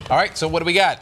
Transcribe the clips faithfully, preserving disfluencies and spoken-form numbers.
All right, so what do we got?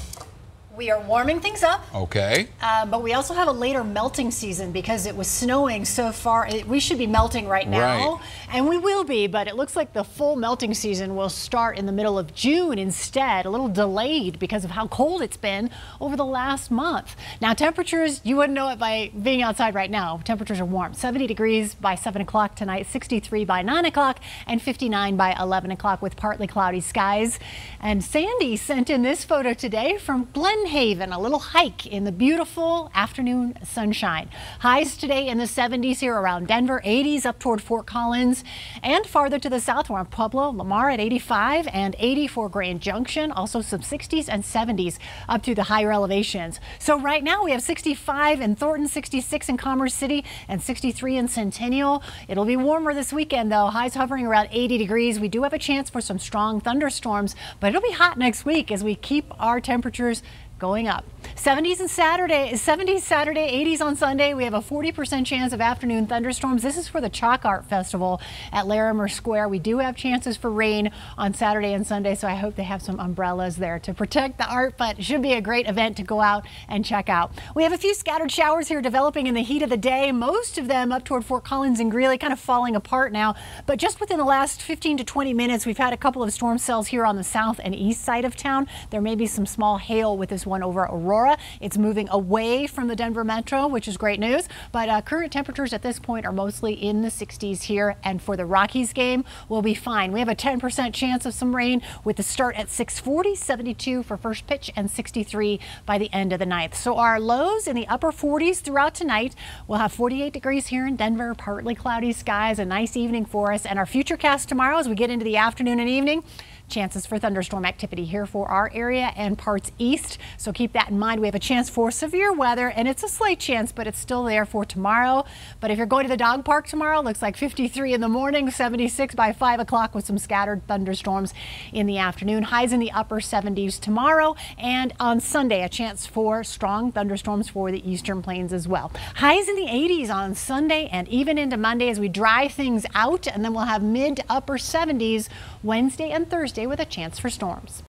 We are warming things up. Okay. Uh, but we also have a later melting season because it was snowing so far. It, we should be melting right now. Right. And we will be, but it looks like the full melting season will start in the middle of June instead. A little delayed because of how cold it's been over the last month. Now temperatures, you wouldn't know it by being outside right now. Temperatures are warm. seventy degrees by seven o'clock tonight, sixty-three by nine o'clock, and fifty-nine by eleven o'clock with partly cloudy skies. And Sandy sent in this photo today from Glen Haven, a little hike in the beautiful afternoon sunshine. Highs today in the seventies here around Denver, eighties up toward Fort Collins, and farther to the south around Pueblo, Lamar at eighty-five and eighty for Grand Junction. Also some sixties and seventies up to the higher elevations. So right now we have sixty-five in Thornton, sixty-six in Commerce City, and sixty-three in Centennial. It'll be warmer this weekend though. Highs hovering around eighty degrees. We do have a chance for some strong thunderstorms, but it'll be hot next week as we keep our temperatures going up. seventies and Saturday, seventies Saturday, eighties on Sunday. We have a forty percent chance of afternoon thunderstorms. This is for the Chalk Art Festival at Larimer Square. We do have chances for rain on Saturday and Sunday, so I hope they have some umbrellas there to protect the art, but it should be a great event to go out and check out. We have a few scattered showers here developing in the heat of the day, most of them up toward Fort Collins and Greeley, kind of falling apart now, but just within the last fifteen to twenty minutes, we've had a couple of storm cells here on the south and east side of town. There may be some small hail with this one over Aurora. It's moving away from the Denver metro, which is great news, but uh, current temperatures at this point are mostly in the sixties here, and for the Rockies game, we'll be fine. We have a ten percent chance of some rain with the start at six forty, seventy-two for first pitch, and sixty-three by the end of the ninth. So our lows in the upper forties throughout tonight. We'll have forty-eight degrees here in Denver, partly cloudy skies, a nice evening for us, and our futurecast tomorrow as we get into the afternoon and evening. Chances for thunderstorm activity here for our area and parts east. So keep that in mind. We have a chance for severe weather, and it's a slight chance, but it's still there for tomorrow. But if you're going to the dog park tomorrow, looks like fifty-three in the morning, seventy-six by five o'clock with some scattered thunderstorms in the afternoon. Highs in the upper seventies tomorrow, and on Sunday, a chance for strong thunderstorms for the eastern plains as well. Highs in the eighties on Sunday and even into Monday as we dry things out, and then we'll have mid to upper seventies Wednesday and Thursday with a chance for storms.